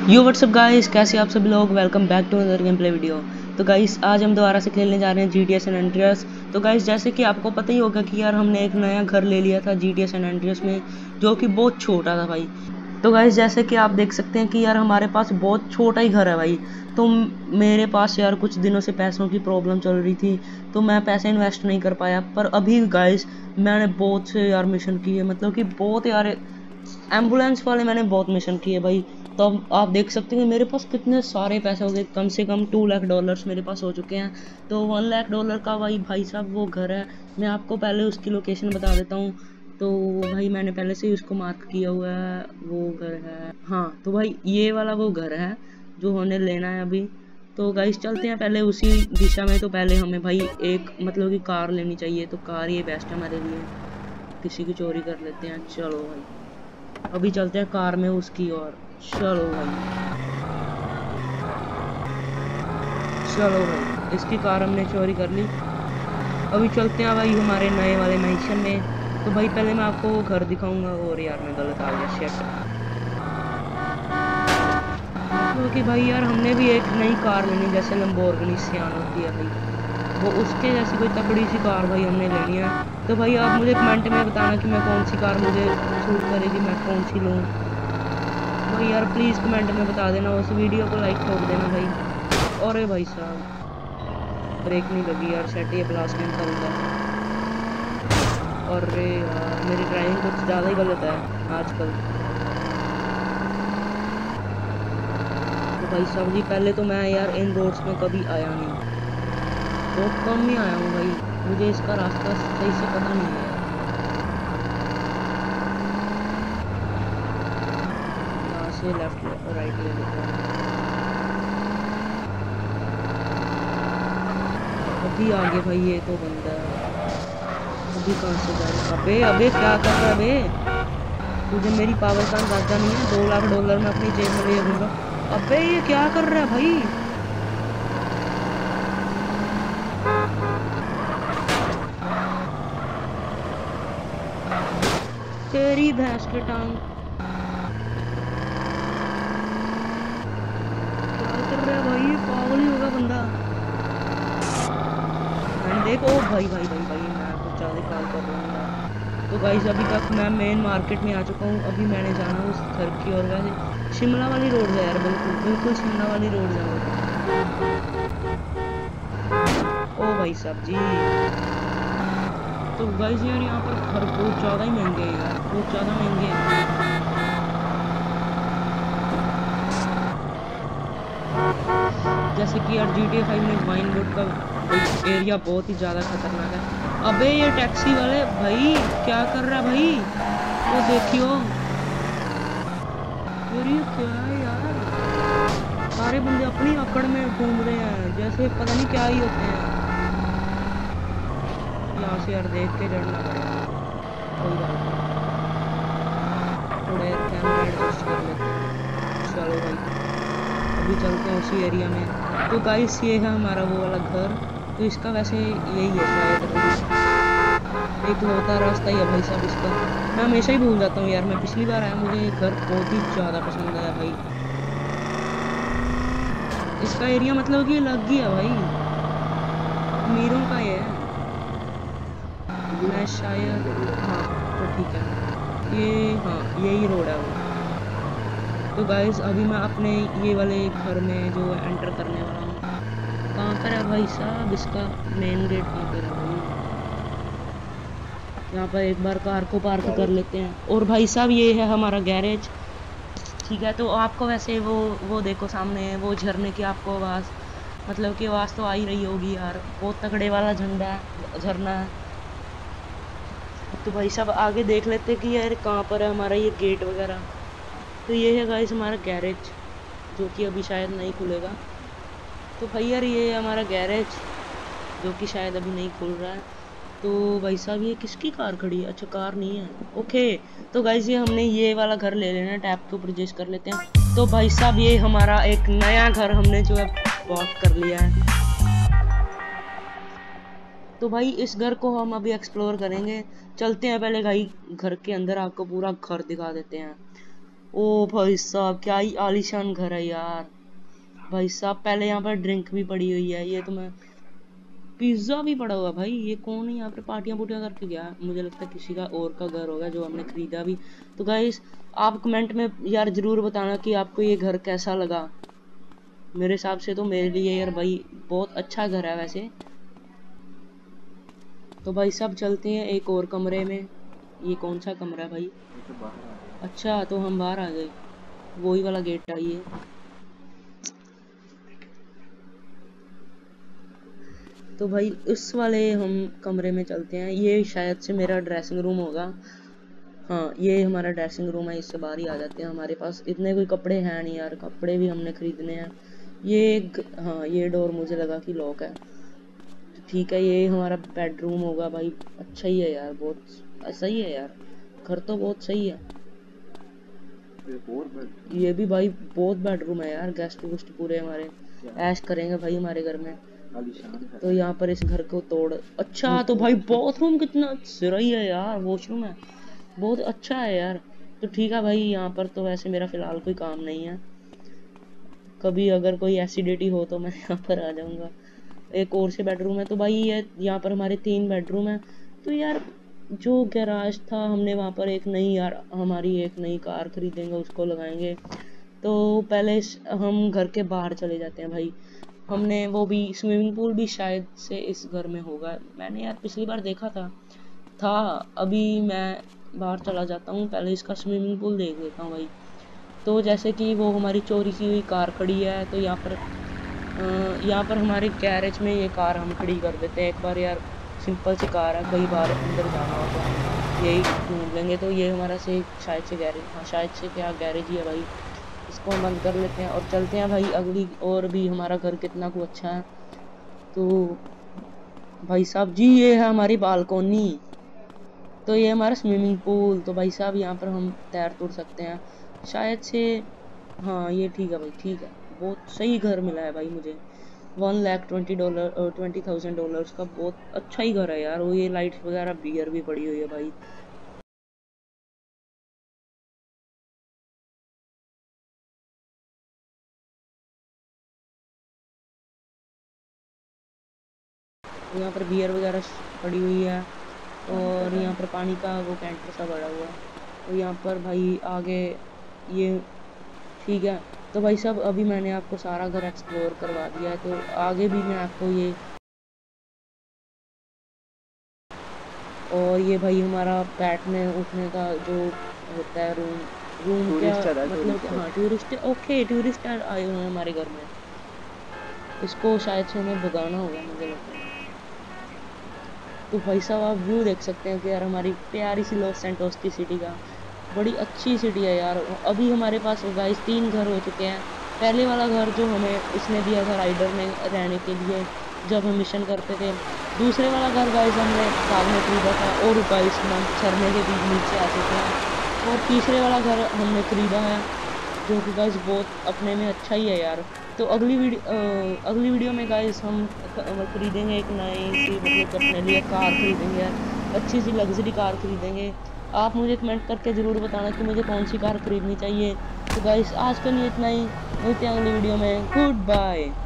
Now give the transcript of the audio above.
यो WhatsApp guys, कैसे आप सभी लोग। Welcome back to another game play video. तो गाइस आज हम दोबारा से खेलने जा रहे हैं GTA सैन एंड्रियास। तो गाइस जैसे कि आपको पता ही होगा कि यार हमने एक नया घर ले लिया था GTA सैन एंड्रियास में, जो कि बहुत छोटा था भाई। तो गाइस जैसे कि आप देख सकते हैं कि यार हमारे पास बहुत छोटा ही घर है भाई। तो मेरे पास यार कुछ दिनों से पैसों की प्रॉब्लम चल रही थी, तो मैं पैसे इन्वेस्ट नहीं कर पाया। पर अभी गाइस मैंने बहुत से यार मिशन किए, मतलब कि बहुत यार एम्बुलेंस वाले मैंने बहुत मिशन किए भाई। तो अब आप देख सकते हैं कि मेरे पास कितने सारे पैसे हो गए, कम से कम $2 लाख मेरे पास हो चुके हैं। तो $1 लाख का भाई साहब वो घर है। मैं आपको पहले उसकी लोकेशन बता देता हूँ। तो भाई मैंने पहले से ही उसको मार्क किया हुआ है, वो घर है। हाँ तो भाई ये वाला वो घर है जो हमें लेना है अभी। तो गाइस चलते हैं पहले उसी दिशा में। तो पहले हमें भाई एक मतलब कि कार लेनी चाहिए, तो कार ये बेस्ट है हमारे लिए। किसी की चोरी कर लेते हैं, चलो भाई अभी चलते हैं कार में उसकी ओर। चलो भाई चलो भाई, इसकी कार हमने चोरी कर ली। अभी चलते हैं भाई हमारे नए वाले मैंशन में। तो भाई पहले मैं आपको वो घर दिखाऊंगा। और यार मैं गलत आ गया, शिट। मतलब कि भाई यार हमने भी एक नई कार लेनी, जैसे लंबोर्गिनी सियान होती है भाई, वो उसके जैसी कोई तगड़ी सी कार भाई हमने लेनी है। तो भाई आप मुझे कमेंट में बताना कि मैं कौन सी कार मुझे सूट करेगी, मैं कौन सी लूँ भाई। यार प्लीज़ कमेंट में बता देना, उस वीडियो को लाइक ठोक देना भाई। अरे भाई साहब ब्रेक नहीं लगी यार, सेट ये ब्लास्ट नहीं निकलता। अरे यार मेरी ड्राइविंग कुछ ज़्यादा ही गलत है आजकल। तो भाई साहब जी पहले तो मैं यार इन रोड्स में कभी आया नहीं, बहुत कम ही आया हूँ भाई, मुझे इसका रास्ता सही से पता नहीं है। यहाँ से लेफ्ट राइट ले लेते हैं। अभी आगे भाई ये तो बंदा है, अभी कहाँ से जाए। अबे अबे क्या कर रहा है बे, तुझे मेरी पावर का अंदाजा नहीं है। $2 लाख मैं अपनी जेब में ले लूंगा। अबे ये क्या कर रहा है भाई, तेरी भैंस के टांग, क्या कर रहा है भाई, पागल ही होगा बंदा। मैंने देखो भाई भाई भाई भाई मैं कुछ ज़्यादा कॉल कर रहा हूँ। तो गाइस अभी तक मैं मेन मार्केट में आ चुका हूँ, अभी मैंने जाना उस घर की। और वैसे शिमला वाली रोड है यार, बिल्कुल बिल्कुल शिमला वाली रोड जाओ। ओ भाई साहब जी, तो गाइस यार यहाँ पर घर बहुत ज़्यादा ही महंगे हैं यार, बहुत ज़्यादा महंगे हैं। जैसे कि यार GTA 5 में वाइनवुड का एरिया बहुत ही ज़्यादा खतरनाक है। अबे ये टैक्सी वाले भाई क्या कर रहा है भाई, वो देखियो यार, ये क्या है यार, सारे बंदे अपनी अकड़ में घूम रहे हैं जैसे पता नहीं क्या ही होते हैं। यहाँ से यार देख के चढ़ना पड़ेगा, कोई बात नहीं, थोड़ा कैमरा एडजस्ट कर लेते हैं। चलो भाई अभी चलते हैं उसी एरिया में। तो गाइस ये है हमारा वो वाला घर। तो इसका वैसे यही है शायद, एक लौता रास्ता ही है भाई साहब इसका। मैं हमेशा ही भूल जाता हूँ यार, मैं पिछली बार आया, मुझे ये घर बहुत ही ज़्यादा पसंद आया भाई। इसका एरिया मतलब कि अलग ही है भाई, अमीरों का ये है। मैं शायद हाँ तो ठीक है, ये हाँ यही रोड है वो। तो गाइस अभी मैं अपने ये वाले घर में जो एंटर करने वाला हूँ। कहाँ पर है भाई साहब, इसका मेन गेट कहाँ पर है भाई। यहाँ पर एक बार कार को पार्क कर लेते हैं। और भाई साहब ये है हमारा गैरेज, ठीक है। तो आपको वैसे वो देखो सामने वो झरने की आपको आवाज़, मतलब कि आवाज़ तो आ ही रही होगी यार, बहुत तगड़े वाला झरना है। तो भाई साहब आगे देख लेते हैं कि यार कहाँ पर है हमारा ये गेट वगैरह। तो ये है गाइस हमारा गैरेज, जो कि अभी शायद नहीं खुलेगा। तो भाई यार ये है हमारा गैरेज, जो कि शायद अभी नहीं खुल रहा है। तो भाई साहब ये किसकी कार खड़ी है, अच्छा कार नहीं है, ओके। तो गाइस ये हमने ये वाला घर ले लेना, टैप के ऊपर परचेज कर लेते हैं। तो भाई साहब ये हमारा एक नया घर हमने जो है बॉट कर लिया है। तो भाई इस घर को हम अभी एक्सप्लोर करेंगे, चलते हैं पहले भाई घर के अंदर, आपको पूरा घर दिखा देते हैं। ओ भाई साहब क्या ही आलीशान घर है यार। भाई साहब पहले यहाँ पर ड्रिंक भी पड़ी हुई है, ये तो मैं पिज्जा भी पड़ा हुआ भाई। ये कौन है यहाँ पर पार्टियां पुटियां करके गया? मुझे लगता है किसी का और का घर होगा जो हमने खरीदा भी। तो गाइस आप कमेंट में यार जरूर बताना कि आपको ये घर कैसा लगा। मेरे हिसाब से तो मेरे लिए यार भाई बहुत अच्छा घर है वैसे। तो भाई साहब चलते हैं एक और कमरे में। ये कौन सा कमरा है भाई? अच्छा तो हम बाहर आ गए, वही वाला गेट है ये। तो भाई उस वाले हम कमरे में चलते हैं, ये शायद से मेरा ड्रेसिंग रूम होगा। हाँ ये हमारा ड्रेसिंग रूम है, इससे बाहर ही आ जाते हैं। हमारे पास इतने कोई कपड़े हैं नहीं यार, कपड़े भी हमने खरीदने हैं। हाँ ये डोर मुझे लगा कि लॉक है। तो ठीक है ये हमारा बेडरूम होगा भाई। अच्छा ही है यार, बहुत सही है यार, घर तो बहुत सही है। ये भी भाई बहुत बेडरूम है यार, गेस्ट वेस्ट पूरे हमारे ऐश करेंगे भाई हमारे घर में। तो यहाँ पर इस घर को तोड़, अच्छा तो भाई बाथरूम कितना सही है यार, वॉशरूम है बहुत अच्छा है यार। तो ठीक है भाई, यहाँ पर तो वैसे मेरा फिलहाल कोई काम नहीं है, कभी अगर कोई एसिडिटी हो तो मैं यहाँ पर आ जाऊंगा। एक और से बेडरूम है। तो भाई ये यहाँ पर हमारे 3 बेडरूम है। तो यार जो गैराज था हमने वहाँ पर एक नई यार हमारी एक नई कार खरीदेंगे, उसको लगाएंगे। तो पहले हम घर के बाहर चले जाते हैं भाई। हमने वो भी स्विमिंग पूल भी शायद से इस घर में होगा, मैंने यार पिछली बार देखा था। अभी मैं बाहर चला जाता हूँ, पहले इसका स्विमिंग पूल देख लेता हूँ भाई। तो जैसे कि वो हमारी चोरी की हुई कार खड़ी है, तो यहाँ पर हमारे गैरेज में ये कार हम खड़ी कर देते हैं एक बार यार। सिंपल सी कार है, कई बार अंदर जाना हो तो यही ढूंढ लेंगे। तो ये हमारा से शायद से गैरेज, हाँ शायद से क्या गैरेज ही है भाई। इसको हम बंद कर लेते हैं और चलते हैं भाई अगली। और भी हमारा घर कितना कुछ अच्छा है। तो भाई साहब जी ये है हमारी बालकोनी। तो ये हमारा स्विमिंग पूल। तो भाई साहब यहाँ पर हम तैर तोड़ सकते हैं शायद से। हाँ ये ठीक है भाई, ठीक है, बहुत सही घर मिला है भाई मुझे। $1,20,000 और $20,000 का बहुत अच्छा ही घर है यार। वो ये लाइट्स वगैरह बियर भी पड़ी हुई है भाई। यहाँ पर बियर वगैरह पड़ी हुई है और यहाँ पर पानी का वो कैंटर सा पड़ा हुआ है। तो यहाँ पर भाई आगे ये ठीक है। तो भाई साहब अभी मैंने आपको सारा घर एक्सप्लोर करवा दिया है, तो आगे भी मैं आपको ये, और ये भाई हमारा बैठने उठने का जो होता है रूम। क्या मतलब? हाँ टूरिस्ट, ओके टूरिस्ट आए हुए हैं हमारे घर में। इसको शायद से हमें भगाना होगा मुझे लगता है। तो भाई साहब आप व्यू देख सकते हैं कि यार हमारी प्यारी सी लॉस सैंटोस की सिटी का, बड़ी अच्छी सिटी है यार। अभी हमारे पास गाइस 3 घर हो चुके हैं। पहले वाला घर जो हमें इसने दिया था राइडर ने रहने के लिए जब हम मिशन करते थे। दूसरे वाला घर गाइस हमने साल में खरीदा था और गाइस मंथ झरने के बीच नीचे आ चुके हैं। और तीसरे वाला घर हमने खरीदा है जो कि गाइस बहुत अपने में अच्छा ही है यार। तो अगली वीडियो में गाइस हम खरीदेंगे एक नई सी, मतलब अपने लिए कार खरीदेंगे यार, अच्छी सी लग्जरी कार खरीदेंगे। आप मुझे कमेंट करके ज़रूर बताना कि मुझे कौन सी कार खरीदनी चाहिए। तो गाइस आज के लिए इतना ही, मिलते हैं अगली वीडियो में। Good bye.